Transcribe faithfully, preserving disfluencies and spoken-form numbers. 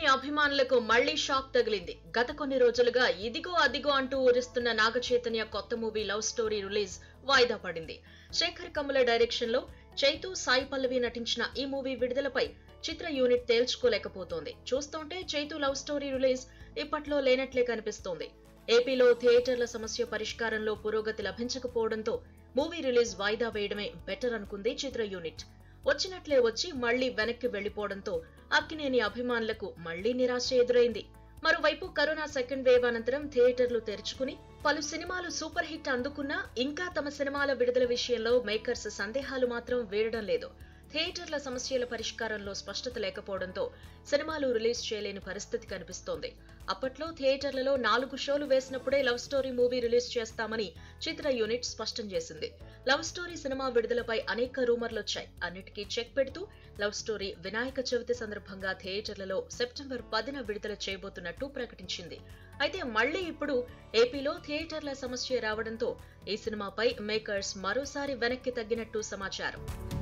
అక్కినేని అభిమానులకు మళ్లీ షాక్ తగిలింది. గత కొన్ని రోజులుగా ఇదిగో అదిగో అంటూ ఊరిస్తున్న నాగ చైతన్య కొత్త మూవీ లవ్ స్టోరీ రిలీజ్ వాయిదా పడింది. శేఖర్ కమ్ముల డైరెక్షన్ లో చైతూ, సాయి పల్లవి నటించిన ఈ మూవీ విడుదలపై చిత్ర యూనిట్ తేల్చుకోలేకపోతోంది. చూస్తుంటే చైతూ లవ్ స్టోరీ రిలీజ్ ఇప్పట్లో లేనట్లే కనిపిస్తోంది. ఏపీలో థియేటర్ల సమస్య పరిష్కారంలో పురోగతి లభించకపోవడంతో మూవీ రిలీజ్ వాయిదా వేయడమే బెటర్ అనుకుంది చిత్ర యూనిట్. వచ్చినట్లే వచ్చి మళ్లీ వెనక్కి వెళ్లిపోవడంతో అక్కినేని అభిమానులకు మళ్లీ నిరాశ ఎదురైంది. మరోవైపు కరోనా సెకండ్ వేవ్ అనంతరం థియేటర్లు తెరుచుకుని పలు సినిమాలు సూపర్ హిట్ అందుకున్నా ఇంకా తమ సినిమాల విడుదల విషయంలో మేకర్స్ సందేహాలు మాత్రం వీడడం లేదు. థియేటర్ల సమస్యల పరిష్కారంలో స్పష్టత లేకపోవడంతో సినిమాలు రిలీజ్ చేయలేని పరిస్థితి కనిపిస్తోంది. అప్పట్లో థియేటర్లలో నాలుగు షోలు వేసినప్పుడే లవ్ స్టోరీ మూవీ రిలీజ్ చేస్తామని చిత్ర యూనిట్ స్పష్టం చేసింది. లవ్ స్టోరీ సినిమా విడుదలపై అనేక రూమర్లొచ్చాయి. అన్నిటికీ చెక్ పెడుతూ లవ్ స్టోరీ వినాయక చవితి సందర్భంగా థియేటర్లలో సెప్టెంబర్ పదిన విడుదల చేయబోతున్నట్టు ప్రకటించింది. అయితే మళ్లీ ఇప్పుడు ఏపీలో థియేటర్ల సమస్య రావడంతో ఈ సినిమాపై మేకర్స్ మరోసారి వెనక్కి తగ్గినట్టు సమాచారం.